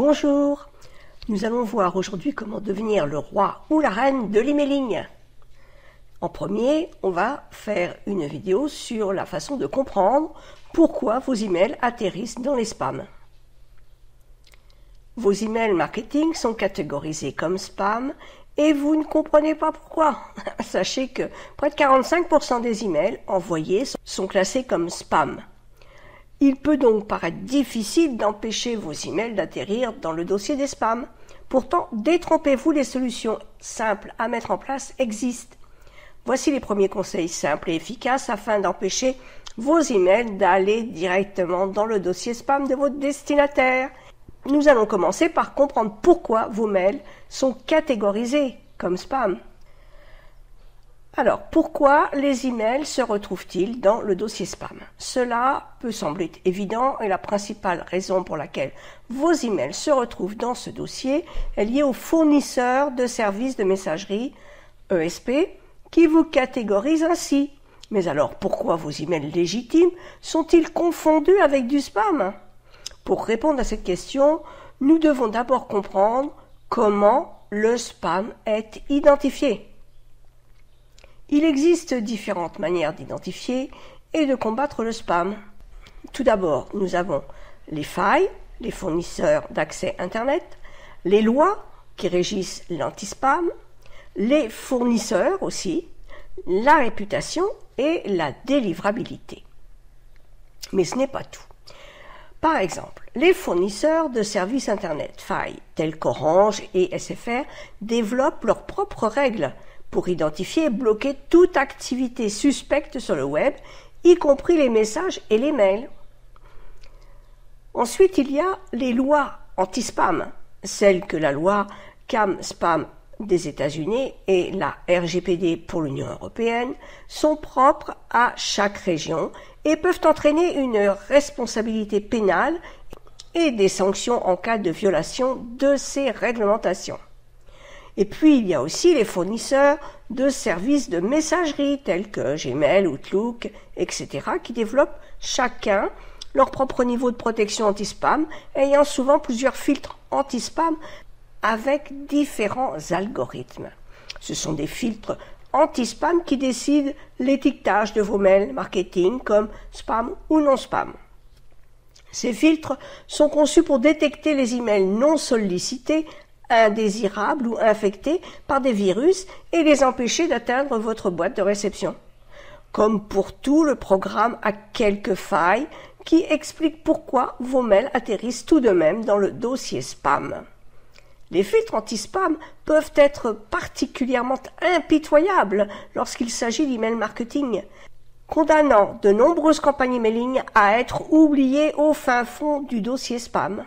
Bonjour, nous allons voir aujourd'hui comment devenir le roi ou la reine de l'emailing. En premier, on va faire une vidéo sur la façon de comprendre pourquoi vos emails atterrissent dans les spams. Vos emails marketing sont catégorisés comme spam et vous ne comprenez pas pourquoi. Sachez que près de 45% des emails envoyés sont classés comme spam. Il peut donc paraître difficile d'empêcher vos emails d'atterrir dans le dossier des spams. Pourtant, détrompez-vous, les solutions simples à mettre en place existent. Voici les premiers conseils simples et efficaces afin d'empêcher vos emails d'aller directement dans le dossier spam de votre destinataire. Nous allons commencer par comprendre pourquoi vos mails sont catégorisés comme spam. Alors, pourquoi les emails se retrouvent-ils dans le dossier spam? Cela peut sembler évident et la principale raison pour laquelle vos emails se retrouvent dans ce dossier est liée aux fournisseurs de services de messagerie, ESP, qui vous catégorisent ainsi. Mais alors, pourquoi vos emails légitimes sont-ils confondus avec du spam? Pour répondre à cette question, nous devons d'abord comprendre comment le spam est identifié. Il existe différentes manières d'identifier et de combattre le spam. Tout d'abord, nous avons les failles, les fournisseurs d'accès Internet, les lois qui régissent l'anti-spam, les fournisseurs aussi, la réputation et la délivrabilité. Mais ce n'est pas tout. Par exemple, les fournisseurs de services Internet, failles, tels qu'Orange et SFR, développent leurs propres règles pour identifier et bloquer toute activité suspecte sur le web, y compris les messages et les mails. Ensuite, il y a les lois anti-spam, celles que la loi CAN-SPAM des États-Unis et la RGPD pour l'Union européenne sont propres à chaque région et peuvent entraîner une responsabilité pénale et des sanctions en cas de violation de ces réglementations. Et puis, il y a aussi les fournisseurs de services de messagerie tels que Gmail, Outlook, etc. qui développent chacun leur propre niveau de protection anti-spam, ayant souvent plusieurs filtres anti-spam avec différents algorithmes. Ce sont des filtres anti-spam qui décident l'étiquetage de vos mails marketing comme spam ou non spam. Ces filtres sont conçus pour détecter les emails non sollicités, indésirables ou infectés par des virus et les empêcher d'atteindre votre boîte de réception. Comme pour tout, le programme a quelques failles qui expliquent pourquoi vos mails atterrissent tout de même dans le dossier spam. Les filtres anti-spam peuvent être particulièrement impitoyables lorsqu'il s'agit d'email marketing, condamnant de nombreuses campagnes emailing à être oubliées au fin fond du dossier spam.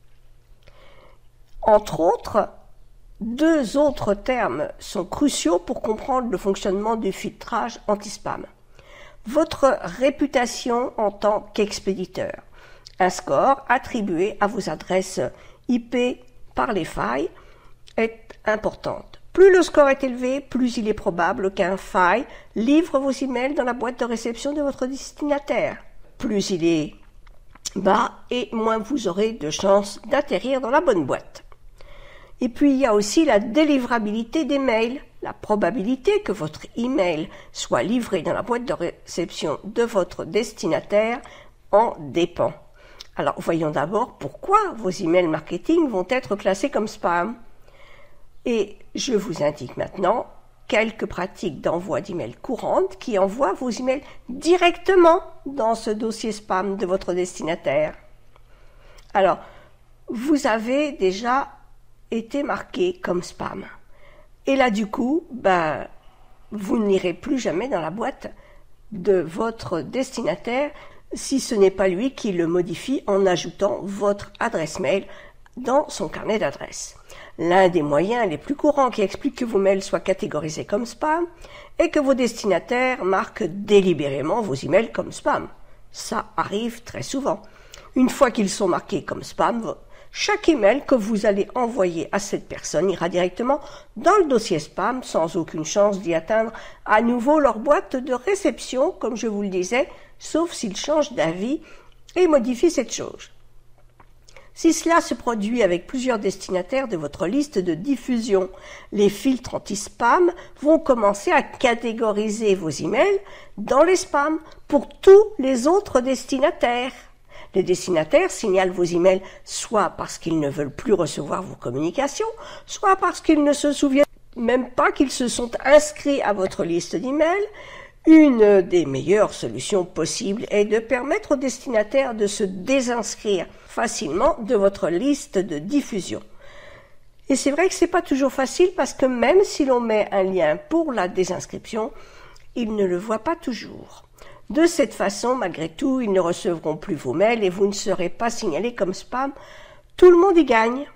Entre autres, deux autres termes sont cruciaux pour comprendre le fonctionnement du filtrage anti-spam. Votre réputation en tant qu'expéditeur, un score attribué à vos adresses IP par les failles est importante. Plus le score est élevé, plus il est probable qu'un faille livre vos emails dans la boîte de réception de votre destinataire. Plus il est bas et moins vous aurez de chances d'atterrir dans la bonne boîte. Et puis il y a aussi la délivrabilité des mails. La probabilité que votre email soit livré dans la boîte de réception de votre destinataire en dépend. Alors voyons d'abord pourquoi vos emails marketing vont être classés comme spam. Et je vous indique maintenant quelques pratiques d'envoi d'emails courantes qui envoient vos emails directement dans ce dossier spam de votre destinataire. Alors, vous avez déjà été marqué comme spam. Et là, du coup, vous n'irez plus jamais dans la boîte de votre destinataire si ce n'est pas lui qui le modifie en ajoutant votre adresse mail dans son carnet d'adresses. L'un des moyens les plus courants qui explique que vos mails soient catégorisés comme spam est que vos destinataires marquent délibérément vos emails comme spam. Ça arrive très souvent. Une fois qu'ils sont marqués comme spam, chaque email que vous allez envoyer à cette personne ira directement dans le dossier spam sans aucune chance d'y atteindre à nouveau leur boîte de réception, comme je vous le disais, sauf s'ils changent d'avis et modifient cette chose. Si cela se produit avec plusieurs destinataires de votre liste de diffusion, les filtres anti-spam vont commencer à catégoriser vos emails dans les spams pour tous les autres destinataires. Les destinataires signalent vos emails soit parce qu'ils ne veulent plus recevoir vos communications, soit parce qu'ils ne se souviennent même pas qu'ils se sont inscrits à votre liste d'emails. Une des meilleures solutions possibles est de permettre aux destinataires de se désinscrire facilement de votre liste de diffusion. Et c'est vrai que c'est pas toujours facile parce que même si l'on met un lien pour la désinscription, ils ne le voient pas toujours. De cette façon, malgré tout, ils ne recevront plus vos mails et vous ne serez pas signalé comme spam. Tout le monde y gagne.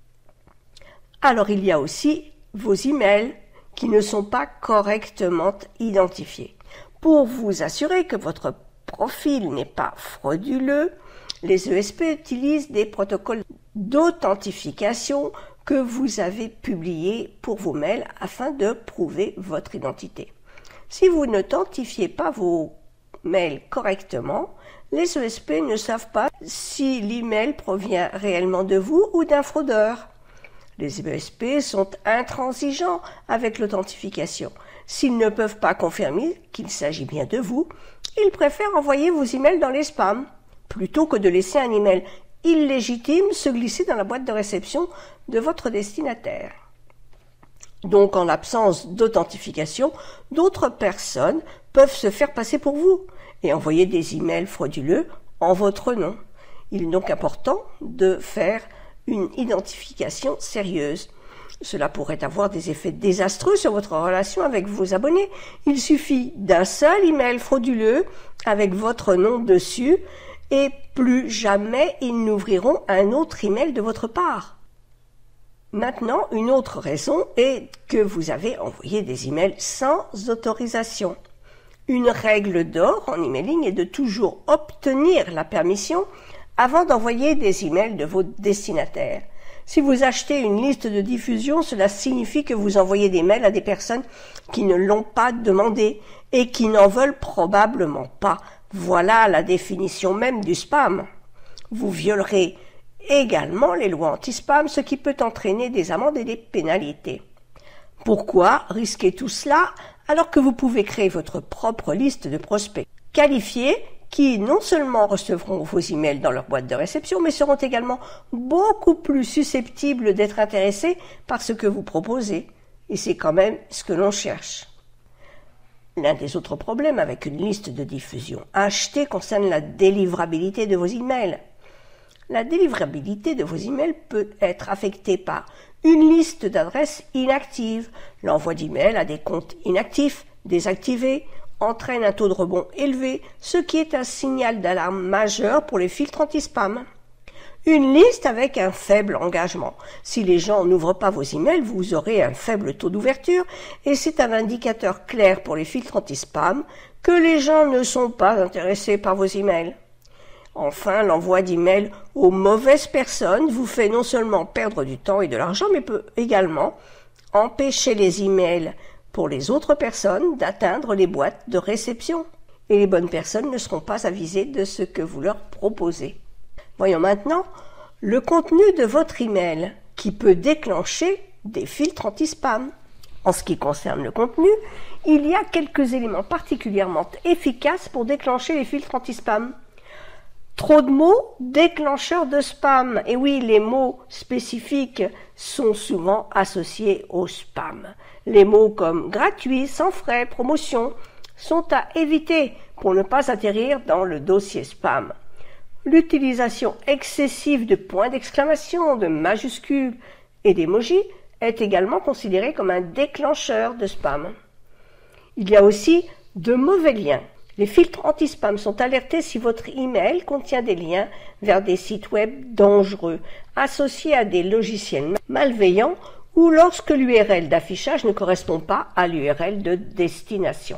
Alors il y a aussi vos emails qui ne sont pas correctement identifiés. Pour vous assurer que votre profil n'est pas frauduleux, les ESP utilisent des protocoles d'authentification que vous avez publiés pour vos mails afin de prouver votre identité. Si vous n'authentifiez pas vos mails correctement, les ESP ne savent pas si l'email provient réellement de vous ou d'un fraudeur. Les ESP sont intransigeants avec l'authentification. S'ils ne peuvent pas confirmer qu'il s'agit bien de vous, ils préfèrent envoyer vos emails dans les spams, plutôt que de laisser un email illégitime se glisser dans la boîte de réception de votre destinataire. Donc, en l'absence d'authentification, d'autres personnes peuvent se faire passer pour vous et envoyer des emails frauduleux en votre nom. Il est donc important de faire une identification sérieuse. Cela pourrait avoir des effets désastreux sur votre relation avec vos abonnés. Il suffit d'un seul email frauduleux avec votre nom dessus et plus jamais ils n'ouvriront un autre email de votre part. Maintenant, une autre raison est que vous avez envoyé des emails sans autorisation. Une règle d'or en emailing est de toujours obtenir la permission avant d'envoyer des emails de vos destinataires. Si vous achetez une liste de diffusion, cela signifie que vous envoyez des mails à des personnes qui ne l'ont pas demandé et qui n'en veulent probablement pas. Voilà la définition même du spam. Vous violerez également les lois anti-spam, ce qui peut entraîner des amendes et des pénalités. Pourquoi risquer tout cela alors que vous pouvez créer votre propre liste de prospects qualifiés qui non seulement recevront vos emails dans leur boîte de réception, mais seront également beaucoup plus susceptibles d'être intéressés par ce que vous proposez. Et c'est quand même ce que l'on cherche. L'un des autres problèmes avec une liste de diffusion achetée concerne la délivrabilité de vos emails. La délivrabilité de vos emails peut être affectée par une liste d'adresses inactives. L'envoi d'emails à des comptes inactifs, désactivés, entraîne un taux de rebond élevé, ce qui est un signal d'alarme majeur pour les filtres anti-spam. Une liste avec un faible engagement. Si les gens n'ouvrent pas vos emails, vous aurez un faible taux d'ouverture et c'est un indicateur clair pour les filtres anti-spam que les gens ne sont pas intéressés par vos emails. Enfin, l'envoi d'emails aux mauvaises personnes vous fait non seulement perdre du temps et de l'argent, mais peut également empêcher les emails pour les autres personnes d'atteindre les boîtes de réception. Et les bonnes personnes ne seront pas avisées de ce que vous leur proposez. Voyons maintenant le contenu de votre email qui peut déclencher des filtres anti-spam. En ce qui concerne le contenu, il y a quelques éléments particulièrement efficaces pour déclencher les filtres anti-spam. Trop de mots, déclencheurs de spam. Et oui, les mots spécifiques sont souvent associés au spam. Les mots comme gratuit, sans frais, promotion sont à éviter pour ne pas atterrir dans le dossier spam. L'utilisation excessive de points d'exclamation, de majuscules et d'emojis est également considérée comme un déclencheur de spam. Il y a aussi de mauvais liens. Les filtres anti-spam sont alertés si votre email contient des liens vers des sites web dangereux, associés à des logiciels malveillants ou lorsque l'URL d'affichage ne correspond pas à l'URL de destination.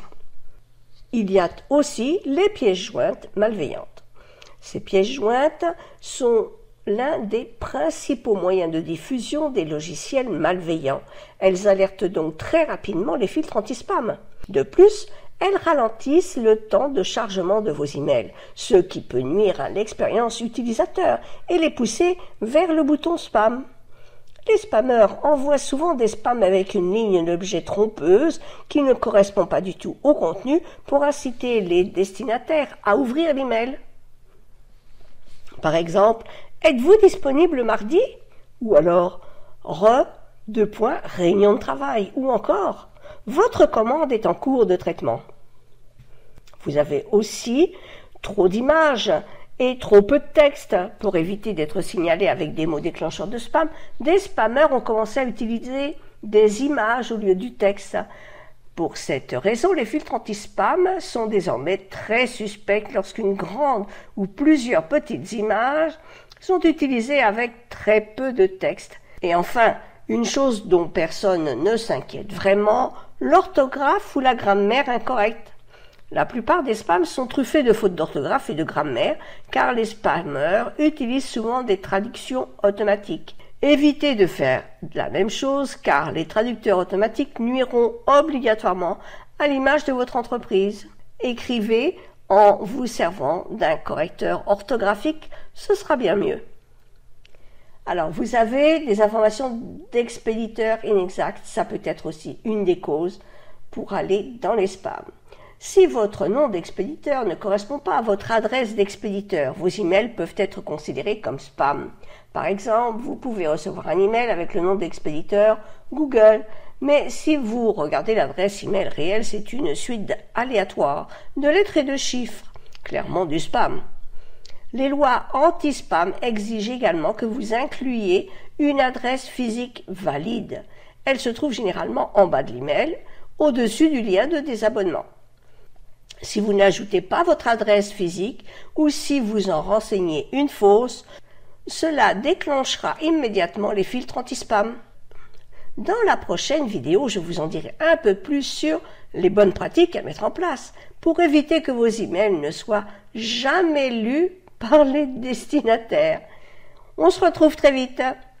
Il y a aussi les pièces jointes malveillantes. Ces pièces jointes sont l'un des principaux moyens de diffusion des logiciels malveillants. Elles alertent donc très rapidement les filtres anti-spam. De plus, elles ralentissent le temps de chargement de vos emails, ce qui peut nuire à l'expérience utilisateur et les pousser vers le bouton spam. Les spammeurs envoient souvent des spams avec une ligne d'objet trompeuse qui ne correspond pas du tout au contenu pour inciter les destinataires à ouvrir l'email. Par exemple, êtes-vous disponible mardi? Ou alors, réunion de travail, ou encore, votre commande est en cours de traitement. Vous avez aussi trop d'images et trop peu de texte. Pour éviter d'être signalé avec des mots déclencheurs de spam, des spammers ont commencé à utiliser des images au lieu du texte. Pour cette raison, les filtres anti-spam sont désormais très suspects lorsqu'une grande ou plusieurs petites images sont utilisées avec très peu de texte. Et enfin, une chose dont personne ne s'inquiète vraiment, l'orthographe ou la grammaire incorrecte. La plupart des spams sont truffés de fautes d'orthographe et de grammaire, car les spammers utilisent souvent des traductions automatiques. Évitez de faire la même chose, car les traducteurs automatiques nuiront obligatoirement à l'image de votre entreprise. Écrivez en vous servant d'un correcteur orthographique, ce sera bien mieux. Alors, vous avez des informations d'expéditeurs inexactes, ça peut être aussi une des causes pour aller dans les spams. Si votre nom d'expéditeur ne correspond pas à votre adresse d'expéditeur, vos emails peuvent être considérés comme spam. Par exemple, vous pouvez recevoir un email avec le nom d'expéditeur Google, mais si vous regardez l'adresse email réelle, c'est une suite aléatoire de lettres et de chiffres, clairement du spam. Les lois anti-spam exigent également que vous incluiez une adresse physique valide. Elle se trouve généralement en bas de l'email, au-dessus du lien de désabonnement. Si vous n'ajoutez pas votre adresse physique ou si vous en renseignez une fausse, cela déclenchera immédiatement les filtres anti-spam. Dans la prochaine vidéo, je vous en dirai un peu plus sur les bonnes pratiques à mettre en place pour éviter que vos emails ne soient jamais lus par les destinataires. On se retrouve très vite.